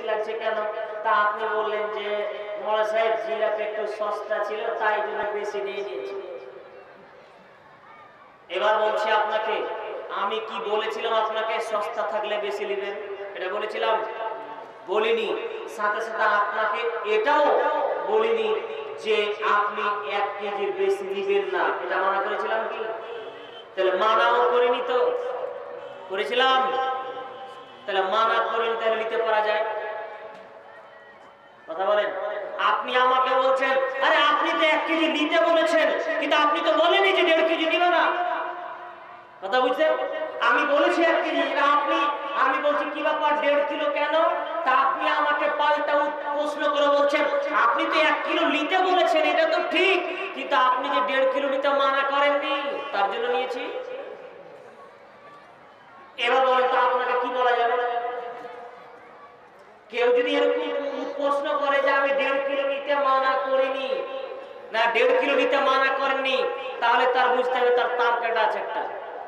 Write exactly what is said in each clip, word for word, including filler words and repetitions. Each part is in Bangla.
লাগছে কেন? তা আপনি বললেন যে মৌলা সাহেব জিলাপি একটু সস্তা ছিল তাই জন্য বেশি নিয়ে নিয়েছি। এবার বলছি আপনাকে, আমি কি বলেছিলাম আপনাকে সস্তা থাকলে বেশি নেবেন? এটা বলেছিলাম? বলিনি। সাথে সাথে আপনাকে এটাও বলিনি যে আপনি এক কেজির বেশি নিবেন না, এটা মানা করেছিলাম কি? তাহলে মানাও করিনি তো, করেছিলাম? তাহলে মানা করিনি, তাহলে নিতে পারা যায়? কথা বলেন। আপনি আমাকে বলছেন আরে আপনি তো এক কেজি নিতে বলেছেন, কিন্তু আপনি তো বলেনি যে দেড় কেজি নিবে না। কথা বুঝছেন? আমি বলেছি এক কেজি, আপনি আমি বলছি কি ব্যাপার দেড় কিলো কেন? তা আপনি আমাকে পাল্টা প্রশ্ন করে বলছেন আপনি তো এক কিলো নিতে বলেছেন, এটা তো ঠিক, কিন্তু আপনি যে দেড় কিলো নিতে মানা করেননি, তার জন্য নিয়েছি। এবার বলেন তো আপনাকে কি বলা যাবে? কেউ যদি এরকম প্রশ্ন করে যে আমি দেড় কিলো নিতে মানা করিনি, না দেড় কিলো নিতে মানা করেননি, তাহলে তার বুঝতে হবে তার তার কাটা আছে একটা,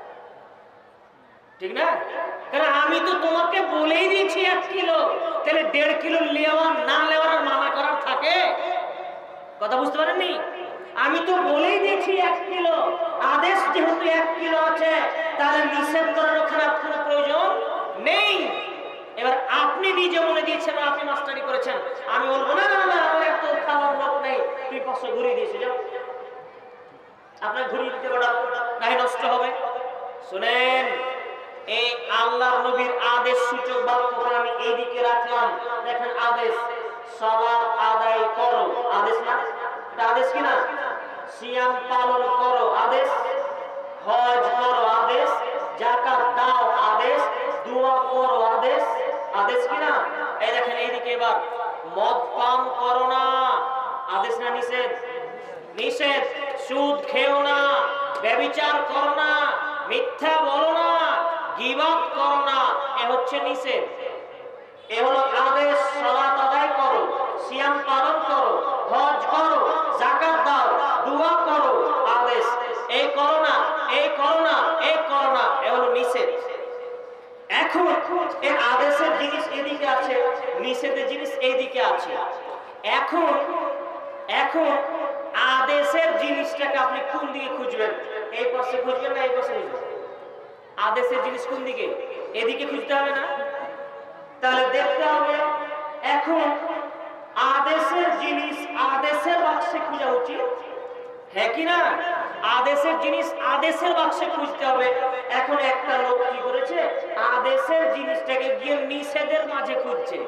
ঠিক না? কারণ আমি তো তোমাকে বলেই দিয়েছি এক কিলো, তাহলে দেড় কিলো নেওয়া না নেওয়ার মানা করার থাকে? কথা বুঝতে পারেননি? আমি তো বলেই দিয়েছি এক কিলো, আদেশ যেহেতু এক কিলো আছে তাহলে নিষেধ করার ওখানে কোনো প্রয়োজন নেই। এবার আপনি নিজে মনে দিয়েছেন, আপনি মাস্টারি করেছেন, আমি বলবো না না না আমার এত খাওয়ার লোক নেই, তুই পাঁচশো ঘুরিয়ে দিয়েছে, যাও আপনার ঘুরিয়ে দিতে পারো, নাই নষ্ট হবে। শুনেন, এই আল্লাহর নবীর আদেশ সূচক বাক্যটা আমি এইদিকে রাখলাম, দেখেন আদেশ, সালাত আদায় করো, আদেশ না? এটা আদেশ কিনা? সিয়াম পালন করো, আদেশ। হজ করো, আদেশ। যাকাত দাও, আদেশ। দোয়া করো, আদেশ, আদেশ কিনা? এই দেখেন এইদিকে এবার মদ পান করো না, আদেশ না নিষেধ? নিষেধ। সুদ খেও না, ব্যভিচার করো না, মিথ্যা বলো না, গীবত করো না, এ হচ্ছে নিষেধ। এ হলো আদেশ। সালাত আদায় করো, সিয়াম পালন করো, হজ করো, যাকাত দাও, দোয়া করো, আদেশ। এই করো না, এই করো না, এই করো না, এ হলো নিষেধ। এখন এই আদেশের জিনিস এদিকে আছে, নিষেধের জিনিস এইদিকে আছে। এখন এখন আদেশের জিনিসটাকে আপনি কোন দিকে খুঁজবেন? এই পাশে খুঁজবেন না এই পাশে খুঁজবেন? আদেশের জিনিস কোন দিকে? এদিকে খুঁজতে হবে না? তাহলে দেখতে হবে এখন আদেশের জিনিস আদেশের বাক্সে খোঁজা উচিত, হ্যাঁ কি না? আদেশের জিনিস আদেশের বাক্সে খুঁজতে হবে। এখন একটা লোক কি করেছে, আদেশের জিনিসটাকে গিয়ে নিষেধের মাঝে খুঁজছে।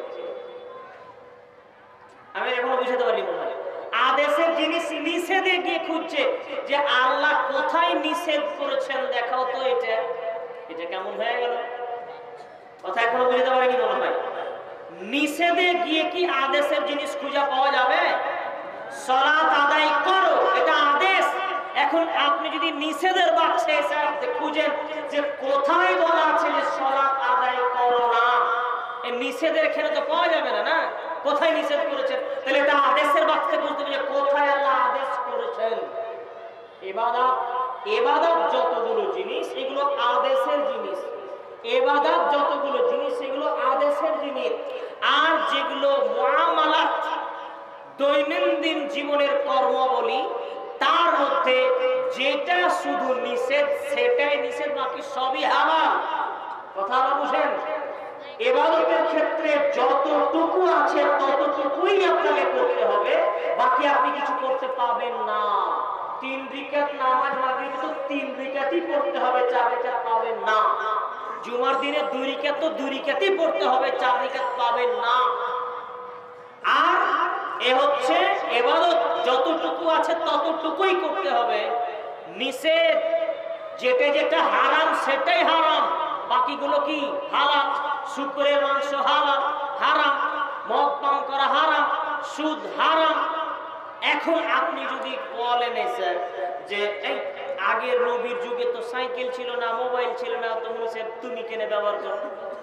আমি এখনো বুঝাতে পারি মনে হয়, আদেশের জিনিস নিষেধে গিয়ে খুঁজছে যে আল্লাহ কোথায় নিষেধ করেছেন দেখাও তো, এটা এটা কেমন হয়ে গেল? কথা এখনো বুঝাতে পারিনি মনে হয়। নিষেধে গিয়ে কি আদেশের জিনিস খুঁজে পাওয়া যাবে? সালাত আদায় করো, এটা আদেশ। এখন আপনি যদি নিষেধের বাক্সে এসে খুঁজেন যে কোথায় বলা আছে যে সালাত আদায় করো না, এই নিষেধের এখানে তো পাওয়া যাবে না, না কোথায় নিষেধ করেছেন, তাহলে এটা আদেশের বাক্সে খুঁজতে হবে যে কোথায় আল্লাহ আদেশ করেছেন। ইবাদত ইবাদত যতগুলো জিনিস এগুলো আদেশের জিনিস, ইবাদত যতগুলো জিনিস এগুলো আদেশের জিনিস। আর যেগুলো মুআমালাত দৈনন্দিন জীবনের কর্ম বলি, তার মধ্যে যেটা শুধু নিষেধ সেটাই নিষেধ, বাকি সবই হালাল। কথা বুঝেন? ইবাদতের ক্ষেত্রে যতটুকু আছে ততটুকুই আপনাকে করতে হবে, বাকি আপনি কিছু করতে পাবেন না। তিন রিকাত নামাজ মাগরিব তো তিন রিকাতই পড়তে হবে, চার রিকাত পাবেন না। জুমার দিনে দুই রিকাত তো দুই রিকাতই পড়তে হবে, চার রিকাত পাবেন না। আর এ হচ্ছে ইবাদত, যতটুকু আছে ততটুকুই করতে হবে। নিষেধ যেটা যেটা হারাম সেটাই হারাম, বাকিগুলো কি হালাল। শুকরের মাংস হালাল, হারাম। মদ পান করা হারাম, সুদ হারাম। এখন আপনি যদি বলেন স্যার যে এই আগের নবীর যুগে তো সাইকেল ছিল না, মোবাইল ছিল না, তো মুসে তুমি কেনে ব্যবহার করো,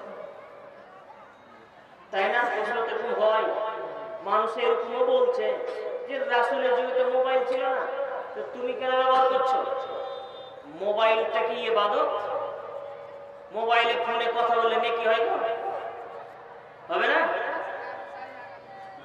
তাই না? প্রশ্ন এরকম হয়, মানুষ এরকমও বলছে যে রাসূলের যুগে তো মোবাইল ছিল না, তো তুমি কেন ব্যবহার করছো? মোবাইলটা কি ইবাদত? মোবাইলে ফোনে কথা বললে নেকি হয়? হবে না?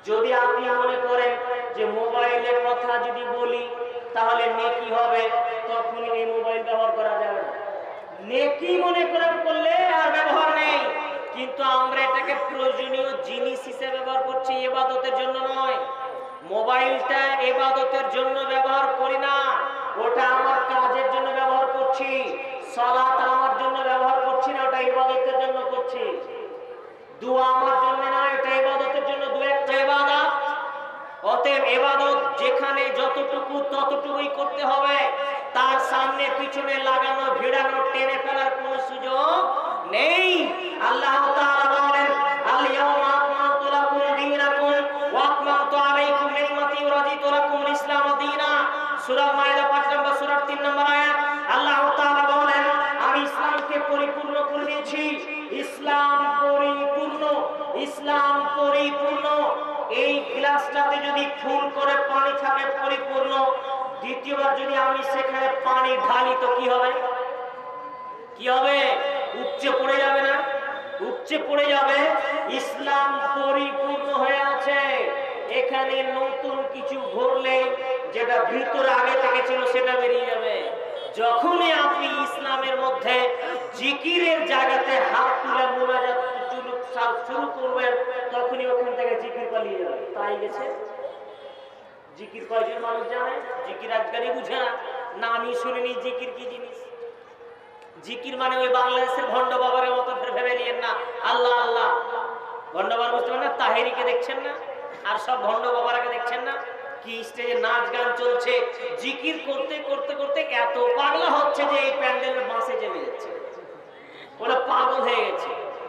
যদি আপনি মনে করেন যে মোবাইলের কথা যদি বলি তাহলে নেকি হবে, তখন এই মোবাইল ব্যবহার করা যাবে না। নেকি মনে করে করলে আর ব্যবহার নেই, কিন্তু আমরা এটাকে প্রয়োজনীয় জিনিস হিসেবে ব্যবহার করছি, ইবাদতের জন্য নয়। মোবাইলটা ইবাদতের জন্য ব্যবহার করি না, ওটা আমার কাজের জন্য ব্যবহার করছি। সালাত আমার জন্য ব্যবহার করছি না, ওটা ইবাদতের জন্য করছি। দোয়া আমার জন্য না, এটা ইবাদতের জন্য, দু একটা ইবাদত। অতএব ইবাদত যেখানে যতটুকু ততটুকুই করতে হবে, তার সামনে পিছনে লাগানো ভিড়ানো টেনে ফেলার কোনো সুযোগ নেই। আল্লাহ তাআলা বলেন, আল ইয়াউমা আকমালতু লাকুম দীনাকুম ওয়া আতমামতু আলাইকুম নি'মাতি ওয়া রাদিতু লাকুমুল ইসলাম দীনা। সূরা মাইদা পাঁচ নম্বর সূরার তিন নম্বর আয়াত। আল্লাহ তাআলা বলেন, আমি ইসলামকে পরিপূর্ণ করে দিয়েছি। ইসলাম পরিপূর্ণ, ইসলাম পরিপূর্ণ। এই গ্লাসটাতে যদি ফুল করে পানি থাকে পরিপূর্ণ, দ্বিতীয়বার যদি আমি সেখানে পানি ঢালি তো কি হবে? কি হবে? উপচে পড়ে যাবে না? উপচে পড়ে যাবে। ইসলাম পরিপূর্ণ হয়ে আছে, এখানে নতুন কিছু ভরলে যেটা ভিতরে আগে থেকে ছিল সেটা বেরিয়ে যাবে। যখনই আপনি ইসলামের মধ্যে জিকিরের জায়গাতে হাত তুলে মুনাজাত শুরু করবেন, তখনই ওখান থেকে জিকির পালিয়ে যাবে। তাই গেছে। জিকির কয়জন মানুষ জানে? জিকির আজকালই বুঝে না, না আমি শুনিনি জিকির কি জিনিস। জিকির মানে ওই বাংলাদেশের ভণ্ড বাবার মতো ভেবে নিয়েন না আল্লাহ আল্লাহ। ভণ্ড বাবা বুঝতে পারেন না? তাহেরিকে দেখছেন না, আর সব ভণ্ড বাবারাকে দেখছেন না? কি স্টেজে নাচ গান চলছে, জিকির করতে করতে করতে এত পাগলা হচ্ছে যে এই প্যান্ডেলের বাঁশে জেমে যাচ্ছে, ওরা পাগল হয়ে গেছে।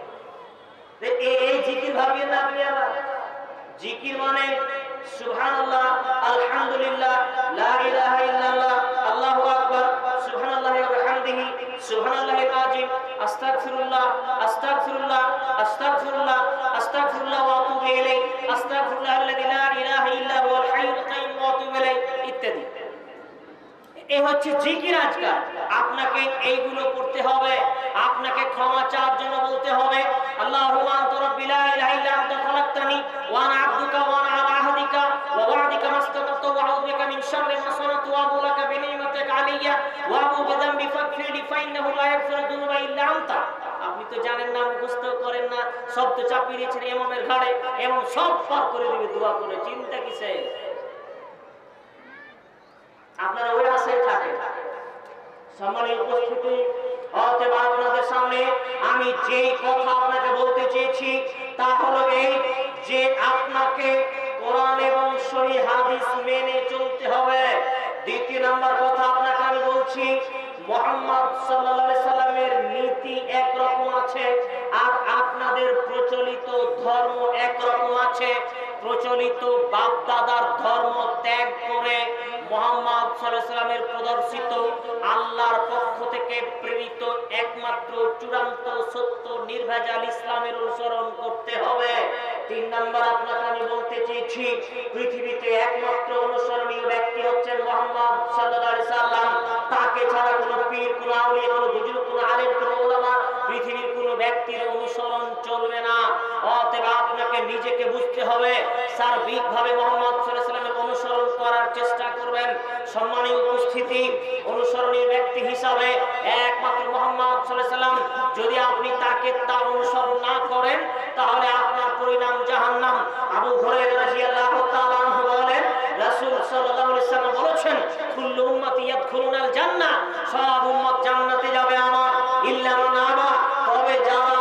এই জিকির ভাবিয়ে না আপনি আবার। জিকির মানে সুবহানাল্লাহ, আলহামদুলিল্লাহ, লা ইলাহা ইল্লাল্লাহ, আল্লাহু আকবার, সুবহানাল্লাহি ওয়া বিহামদিহি, সুবহানাল্লাহিল আযীম, আস্তাগফিরুল্লাহ, আস্তাগফিরুল্লাহ, আস্তাগফিরুল্লাহ, আস্তাগফিরুল্লাহ ওয়া আতুবু ইলাইহি, আস্তাগফিরুল্লাহাল্লাযী লা ইলাহা ইল্লা হুয়াল হাইয়ুল কাইয়্যুম ওয়া আতুবু ইলাইহি ইত্যাদি। এই হচ্ছে জিকির। আজকাল আপনাকে এইগুলো করতে হবে, আপনাকে ক্ষমা চাওয়ার জন্য বলতে হবে, আল্লাহুম্মা আনতা রাব্বি লা ইলাহা ইল্লা আনতা খালাকতানি ওয়া আনা আবদুকা ওয়া আনা আলা আহদিকা ওয়া ওয়া'দিকা মাসতাতা'তু ওয়া আউযু বিকা মিন শাররি মা সানা'তু ওয়া আবু লাকা বিনি'মাতিকা আলাইয়া ওয়া আবু বিযামবি ফাগফিরলি ফাইন্নাহু লা ইয়াগফিরু যুনুবা ইল্লা আনতা। আপনি তো জানেন না, মুখস্থ করেন না, সব তো চাপিয়ে দিয়েছেন ইমামের ঘাড়ে, এবং সব পার করে দিবে দোয়া করে। চিন্তা কিসের? আপনারা ওই আশায় থাকেন। সম্মানিত উপস্থিতি, অতএব আপনাদের সামনে আমি যে কথা আপনাকে বলতে চেয়েছি তা হলো এই, যে আপনাকে কোরআন এবং সহিহ হাদিস মেনে চলতে হবে। দ্বিতীয় নাম্বার কথা আপনাকে আমি বলছি, মুহাম্মদ সাল্লাল্লাহু আলাইহি সাল্লামের নীতি একরকম আছে, আর আপনাদের প্রচলিত ধর্ম একরকম আছে। প্রচলিত বাপ দাদার ধর্ম ত্যাগ করে মুহাম্মদ সাল্লাল্লাহু আলাইহি সাল্লামের প্রদর্শিত আল্লাহর পক্ষ থেকে প্রেরিত একমাত্র চূড়ান্ত সত্য নির্ভেজাল ইসলামের অনুসরণ করতে হবে। তিন নাম্বার আপনাকে আমি বলতে চেয়েছি, পৃথিবীতে একমাত্র অনুসরণীয় ব্যক্তি হচ্ছেন মুহাম্মদ সাল্লাল্লাহু আলাইহি সাল্লাম। তাকে ছাড়া কোনো পীর, কোনো আউলিয়া, কোনো বুজুর্গ, কোনো আলেম, কোনো উলামা, পৃথিবীর কোনো ব্যক্তির অনুসরণ চলবে না। অতএব আপনাকে নিজেকে বুঝতে হবে, সার্বিকভাবে মুহাম্মদ সাল্লাল্লাহু আলাইহি সাল্লামের অনুসরণ করার চেষ্টা করবেন। সম্মানীয় উপস্থিতি, অনুসরণীয় ব্যক্তি হিসাবে একমাত্র মুহাম্মদ সাল্লাল্লাহু আলাইহি সাল্লাম। যদি আপনি তাকে তার অনুসরণ না করেন, তাহলে আপনার পরিণাম জাহান্নাম। আবু হুরায়রা রাদিয়াল্লাহু তাআলা আনহু বলেন, রাসূল সাল্লাল্লাহু আলাইহি সাল্লাম বলেছেন, কুল্লু উম্মতি ইয়াদখুলুনাল জান্নাহ, সব উম্মত জান্নাতে যাবে আমার, ইল্লা মান আবা, তবে যারা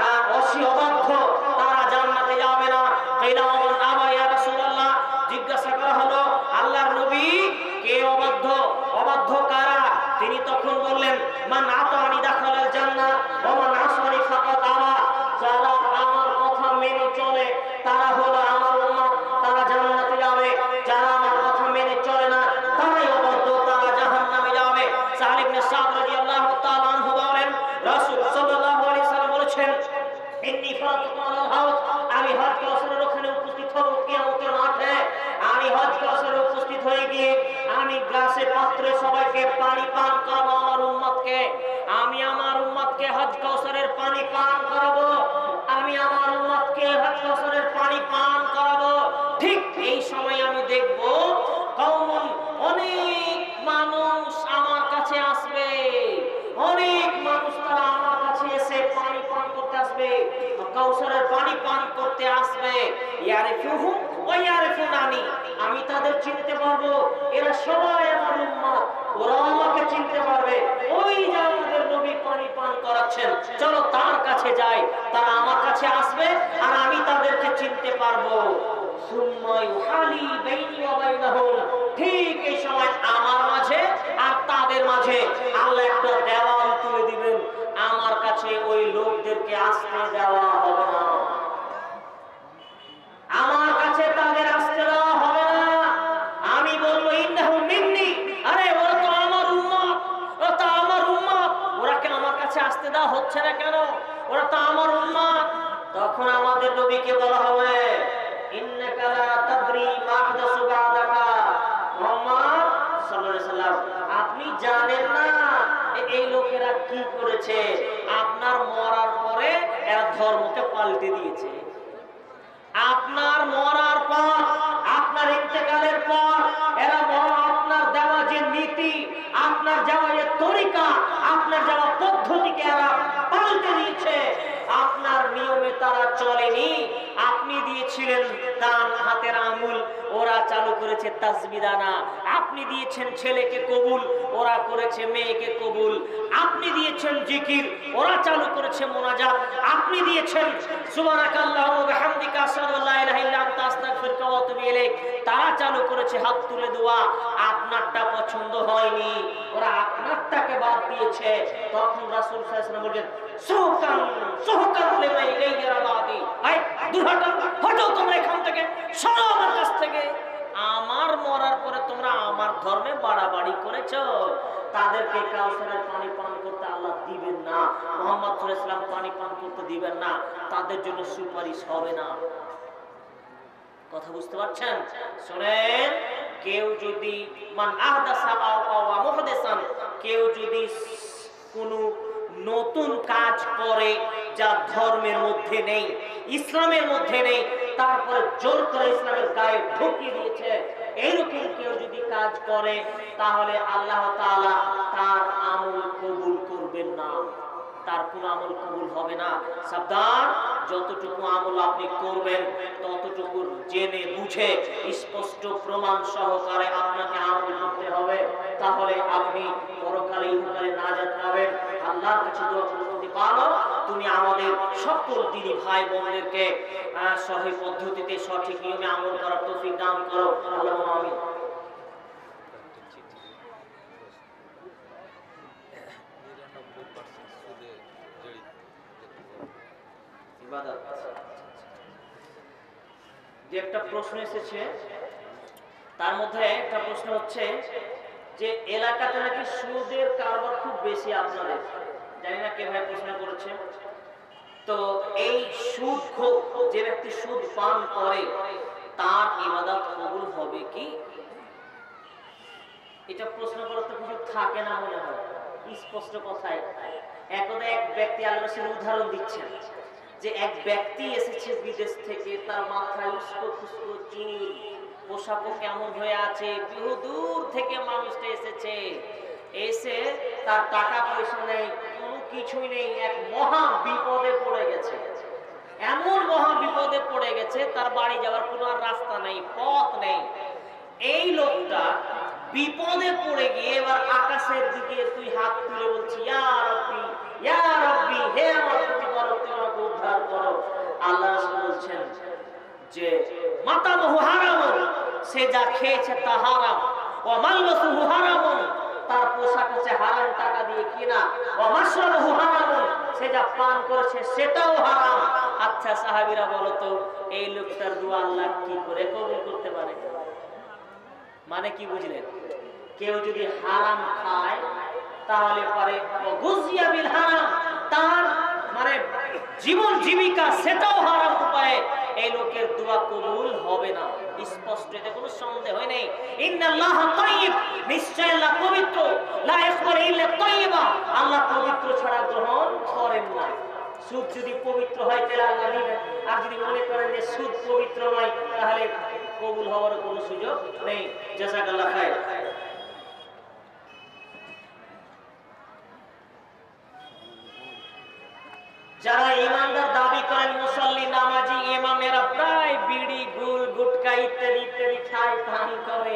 অবাধ্য তারা জান্নাতে যাবে না। কিলা মান আবা ইয়া রাসূলুল্লাহ, জিজ্ঞাসা করা হলো, আল্লাহর নবী কে অবাধ্য? অবাধ্য কারা? তিনি তখন বললেন, মান আতানি দাখালাল জান্নাহ ওয়া মান আসানি ফাকাদ আবা, যারা আমার কথা মেনে চলে তারা হলো আমার উম্মত, তারা জান্নাতে যাবে। যারা আমার কথা মেনে চলে না তারাই অবাধ্য, তারা জাহান্নামে যাবে। সাহেল ইবনে সাদ রাদিয়াল্লাহু তাআলা আনহু বলেন, রাসূল সাল্লাল্লাহু আলাইহি সাল্লাম বলেছেন, ইন্নী ফারাতুকুম আলাল হাউজ, আমি হজ কাউসারের ওখানে উপস্থিত হব কিয়ামতের মাঠে। আমি হজ কাউসারে উপস্থিত হয়ে গিয়ে আমি গ্লাসে পাত্রে সবাইকে পানি পান করাবো আমার উম্মতকে। আমি আমার উম্মতকে হজ কাউসারের পানি পান করাবো। আমি আমার উম্মতকে হজ কাউসারের পানি পান করাবো। এই সময় আমি দেখব কওমুন অনেক মানুষ আমার কাছে আসবে, অনেক মানুষ তারা আমার কাছে এসে পানি পান করতে আসবে, কাউসারের পানি পান করতে আসবে। ইয়ারিফুহুম ওয়া ইয়ারিফুনানি, আমি তাদের চিনতে পারবো, এরা সবাই আমার উম্মত, ওরা আমাকে চিনতে পারবে। ওই যে আমাদের নবী পানি পান করাচ্ছেন, চলো তার কাছে যাই, তারা আমার কাছে আসবে আর আমি তাদেরকে চিনতে পারবো। সুম্মা ইউহালি বাইনি ওয়া বাইনাহুম, ঠিক এই সময় আমার মাঝে আর তাদের মাঝে আল্লাহ একটা দেওয়াল তুলে দিবেন, আমার কাছে ওই লোকদেরকে আসতে দেওয়া হবে না, আমার কাছে তাদের আসতে দেওয়া হবে না। আমি বলবো ইন্নাহু মিন্নি, আরে ওরা তো আমার উম্মত, ওরা তো আমার উম্মত, ওরাকে আমার কাছে আসতে দেওয়া হচ্ছে না কেন? ওরা তো আমার উম্মত। তখন আমাদের নবীকে বলা হবে ইন্নাকা লা তাদরি মা আহদাসু বা'দাকা, মুহাম্মদ সাল্লাল্লাহু আলাইহি সাল্লাম, আপনি জানেন না এই লোকেরা কি করেছে, আপনার মরার পরে এরা ধর্মকে পাল্টে দিয়েছে। আপনার মরার পর, আপনার ইন্তেকালের পর এরা আপনার দেওয়া যে নীতি, আপনার দেওয়া যে তরিকা, আপনার দেওয়া পদ্ধতিকে এরা পাল্টে দিয়েছে। আপনার নিয়মে তারা চলেনি, আপনি দিয়েছিলেন ডান হাতের আঙ্গুল, ওরা চালু করেছে তাসবিদানা। আপনি দিয়েছেন ছেলেকে কবুল, ওরা করেছে মেয়েকে কবুল। আপনি দিয়েছেন জিকির, ওরা চালু করেছে মোনাজাত। আপনি দিয়েছেন সুবহানাকাল্লাহু ওয়া বিহামদিকা আশহাদু আল্লা ইলাহা ইল্লা আনতা আস্তাগফিরুকা ওয়া আতুবু ইলাইক, তারা চালু করেছে হাত তুলে দোয়া। আপনারটা পছন্দ হয়নি, ওরা আপনারটাকে বাদ দিয়েছে। তখন রাসূল সাল্লাল্লাহু আলাইহি ওয়াসাল্লাম বলেন সুহকান সুহকান লিমাই গায়রা বাদি, এই দূর হটো, হটো তোমরা এখান থেকে, সরো আমার কাছ থেকে। আমার মরার পরে তোমরা আমার ধর্মে বাড়াবাড়ি করেছো, তাদেরকে কাউসারের পানি পান করতে আল্লাহ দিবেন না, মুহাম্মদ সাল্লাল্লাহু আলাইহি ওয়াসাল্লাম পানি পান করতে দিবেন না, তাদের জন্য সুপারিশ হবে না। কথা বুঝতে পারছেন? শুনেন, কেউ যদি মান আহদাসা আও মুহদাসান, কেউ যদি কোনো নতুন কাজ করে যা ধর্মের মধ্যে নেই, ইসলামের মধ্যে নেই, তারপরে জোর করে ইসলামের গায়ে ঢুকিয়ে দিয়েছে, এইরকম কেউ যদি কাজ করে তাহলে আল্লাহ তাআলা তার আমল কবুল করবেন না, তার কোন আমল কবুল হবে না। সাবধান, যতটুকু আমল আপনি করবেন ততটুকু জেনে বুঝে স্পষ্ট প্রমাণ সহকারে আপনাকে আমল করতে হবে, তাহলে আপনি পরকালে ইহকালে নাজাত পাবেন। আল্লাহর কাছে দোয়া করতে পারো, তুমি আমাদের সকল দিনী ভাই বোনদেরকে সহি পদ্ধতিতে সঠিক নিয়মে আমল করার তৌফিক দান করো, আল্লাহুম্মা আমিন। যে একটা প্রশ্ন এসেছে, তার মধ্যে একটা প্রশ্ন হচ্ছে যে এলাকাতে নাকি সুদের কারবার খুব বেশি আপনাদের, জানি না কে ভাই প্রশ্ন করেছে। তো এই সুদ খোর, যে ব্যক্তি সুদ পান করে তার ইবাদত কবুল হবে কি? এটা প্রশ্ন করতে কিছু থাকে না মনে হয়, স্পষ্ট কথায়। একদা এক ব্যক্তি আল্লাহর রাসূল উদাহরণ দিচ্ছেন যে এক ব্যক্তি এসেছে বিদেশ থেকে, তার মাথায় উস্কো খুস্কো চুল, পোশাকও কেমন হয়ে আছে, বহু দূর থেকে মানুষটা এসেছে, এসে তার টাকা পয়সা নেই, কোনো কিছুই নেই, এক মহা বিপদে পড়ে গেছে। এমন মহা বিপদে পড়ে গেছে তার বাড়ি যাওয়ার কোনো আর রাস্তা নেই, পথ নেই। এই লোকটা বিপদে পড়ে গিয়ে এবার আকাশের দিকে তুই হাত তুলে বলছি, ইয়া রাব্বি ইয়া রাব্বি, হে আমার প্রতিপালক তুমি আমাকে উদ্ধার করো। আল্লাহ রাসূল বলছেন যে মাতামহু হারামুন, সে যা খেয়েছে তা হারাম, ওয়া মালবাসুহু হারামুন, তার পোশাক হচ্ছে হারাম টাকা দিয়ে কিনা, ওয়া মাশরাবুহু হারামুন, সে যা পান করেছে সেটাও হারাম। আচ্ছা সাহাবীরা বলো তো, এই লোকটার দোয়া আল্লাহ কি করে কবুল করতে পারে? মানে কি বুঝলেন? কেউ যদি হারাম খায় তাহলে পারে গুজিয়া বিল হারাম, তার মানে জীবন জীবিকা সেটাও হারাম উপায়ে, এই লোকের দোয়া কবুল হবে না। স্পষ্ট, এতে কোনো সন্দেহ নেই। ইন্নাল্লাহা তাইয়্যিব, নিশ্চয় আল্লাহ পবিত্র, লা ইয়াকবালু ইল্লা তাইয়্যিবা, আল্লাহ পবিত্র ছাড়া গ্রহণ করেন না। সুদ যদি পবিত্র হয় তাহলে আল্লাহ নেবেন, আর যদি মনে করেন যে সুদ পবিত্র নয় তাহলে কবুল হওয়ার কোনো সুযোগ নেই। জাযাকাল্লাহ খায়র। যারা ইমানদার দাবি করেন, মুসল্লি, নামাজি, ইমামেরা প্রায় বিড়ি, গুল, গুটকা ইত্যাদি ইত্যাদি খায়, পান করে।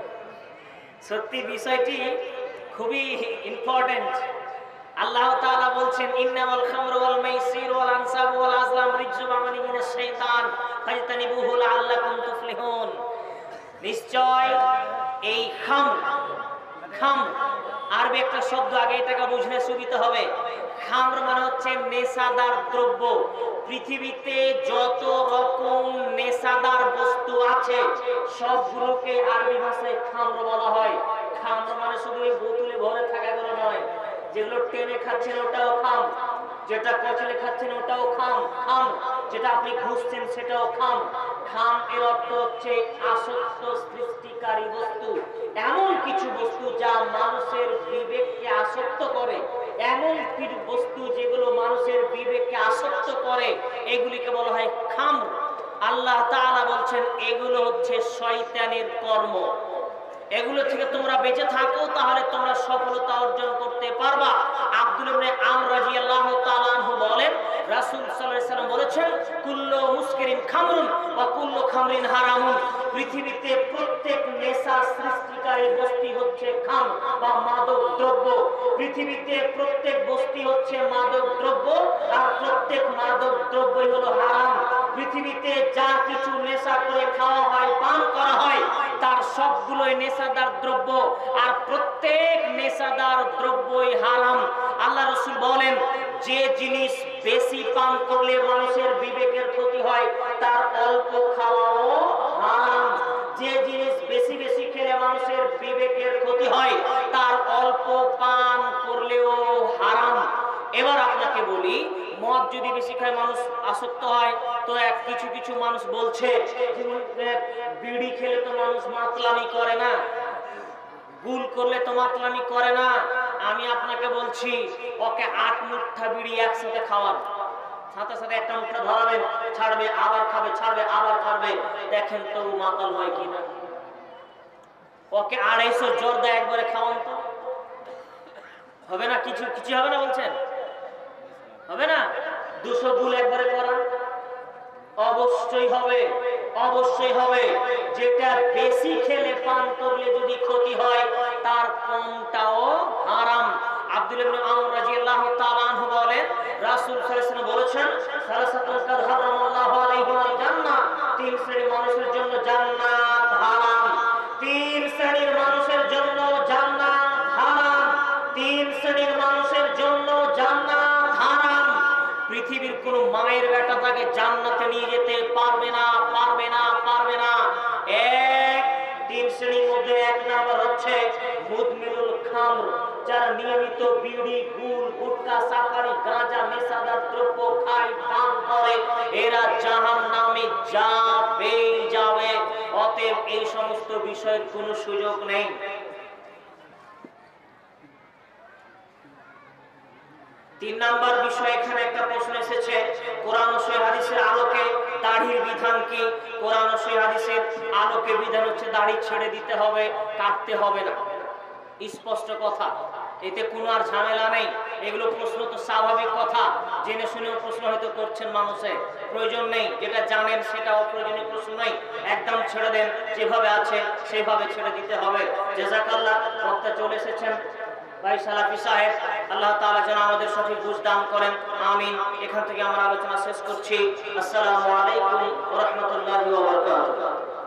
সত্যি বিষয়টি খুবই ইম্পর্টেন্ট। আল্লাহ তাআলা বলছেন, ইন্নামাল খামরু ওয়াল মাইসির ওয়াল আনসাবু ওয়াল আজলাম রিজসুম মিনাশ শাইতান ফাজতানিবুহু লাআল্লাকুম তুফলিহুন। নিশ্চয় এই খামর, খামর আরবি একটা শব্দ, আগে এটাকে বুঝলে সুবিধা হবে। খামর মানে হচ্ছে নেশাদার দ্রব্য। পৃথিবীতে যত রকম নেশাদার বস্তু আছে সবগুলোকে আরবি ভাষায় খামর বলা হয়। খামর মানে শুধু এই বোতলে ভরে থাকাগুলো নয়, যেগুলো টেনে খাচ্ছেন ওটাও খাম, যেটা কচলে খাচ্ছেন ওটাও খাম, খাম যেটা আপনি ঘুষছেন সেটাও খাম। খাম এর অর্থ হচ্ছে আসক্ত সৃষ্টিকারী বস্তু, এমন কিছু বস্তু যা মানুষের বিবেককে আসক্ত করে, এমন কিছু বস্তু যেগুলো মানুষের বিবেককে আসক্ত করে, এগুলিকে বলা হয় খামর। আল্লাহ তাআলা বলছেন এগুলো হচ্ছে শয়তানের কর্ম। এগুলো থেকে তোমরা বেঁচে থাকো, তাহলে তোমরা সফলতা অর্জন করতে পারবা। আব্দুল ইবনে আমর রাদিয়াল্লাহু তাআলা আনহু বলেন, রাসূল সাল্লাল্লাহু আলাইহি সাল্লাম বলেছেন, কুল্লু মুসকিরিন খামরুন ওয়া কুল্লু খামরিন হারামুন। পৃথিবীতে প্রত্যেক নেশা সৃষ্টিকারী বস্তু হচ্ছে খাম বা মাদক দ্রব্য। পৃথিবীতে প্রত্যেক বস্তু হচ্ছে মাদক দ্রব্য, আর প্রত্যেক মাদক দ্রব্যই হলো হারাম। পৃথিবীতে যা কিছু নেশা করে খাওয়া হয়, পান করা হয়, তার সবগুলোই নেশাদার দ্রব্য, আর প্রত্যেক নেশাদার দ্রব্যই হারাম। আল্লাহ রাসূল বলেন, যে জিনিস বেশি পান করলে মানুষের বিবেকের ক্ষতি হয়, তার অল্প খাওয়াও হারাম। যে জিনিস বেশি বেশি খেলে মানুষের বিবেকের ক্ষতি হয়, তার অল্প পান করলেও হারাম। এবার আপনাকে বলি, মদ যদি বেশি খায় মানুষ আসক্ত হয়, তো এক কিছু কিছু মানুষ বলছে বিড়ি খেলে তো মানুষ মাতলামি করে না, গুল করলে তো মাতলামি করে না। আমি আপনাকে বলছি, ওকে আট মুঠা বিড়ি একসাথে খাওয়ান, সাথে সাথে একটা মুঠা ধরাবেন, ছাড়বে, আবার খাবে, ছাড়বে, আবার খাবে, দেখেন তো মাতাল হয় কিনা। ওকে আড়াইশো জর্দা একবারে খাওয়ান তো, হবে না? কিছু কিছু হবে না বলছেন? হবে না? দুশো গুল একবারে করান, অবশ্যই হবে, অবশ্যই হবে। যেটা বেশি খেলে, পান করলে যদি ক্ষতি হয়, তার কমটাও হারাম। আব্দুল ইবনে আমর রাদিয়াল্লাহু তাআলা আনহু বলেন, রাসূল সাল্লাল্লাহু আলাইহি ওয়াসাল্লাম বলেছেন, সালাসাতুন কাদ হারামাল্লাহু আলাইহিমুল জান্নাহ, তিন শ্রেণীর মানুষের জন্য জান্নাত হারাম। তিন শ্রেণীর মানুষের জন্য জান্নাত হারাম। তিন শ্রেণীর মানুষের জন্য জান্নাত হারাম। পৃথিবীর কোন মায়ের বেটা তাকে জান্নাতে নিয়ে যেতে পারবে না, পারবে না, পারবে না। এক তিন শ্রেণীর মধ্যে এক নাম্বার হচ্ছে মুদমিনুল খামর, যারা নিয়মিত বিড়ি, গুল, গুটকা, সাফারি, গাঁজা, নেশাদার দ্রব্য খায়, পান করে, এরা জাহান্নামে যাবে যাবে। অতএব এই সমস্ত বিষয়ের কোনো সুযোগ নেই। তিন নাম্বার বিষয়, এখানে একটা প্রশ্ন এসেছে, কোরআন ও সহিহ হাদিসের আলোকে দাড়ির বিধান কি? কোরআন ও সহিহ হাদিসের আলোকে বিধান হচ্ছে দাড়ি ছেড়ে দিতে হবে, কাটতে হবে না। স্পষ্ট কথা, এতে কোনো আর ঝামেলা নেই। এগুলো প্রশ্ন তো স্বাভাবিক কথা, জেনে শুনেও প্রশ্ন হয়তো করছেন মানুষে, প্রয়োজন নেই। যেটা জানেন সেটা অপ্রয়োজনীয় প্রশ্ন নেই, একদম ছেড়ে দেন, যেভাবে আছে সেভাবে ছেড়ে দিতে হবে। জাযাকাল্লাহ। বক্তা চলে এসেছেন ভাই সালাফি সাহেব, আল্লাহ তাআলা যেন আমাদের সঠিক বুঝ দান করেন, আমিন। এখান থেকে আমরা আলোচনা শেষ করছি। আসসালামু আলাইকুম ওয়া রাহমাতুল্লাহি ওয়া বারাকাতুহু।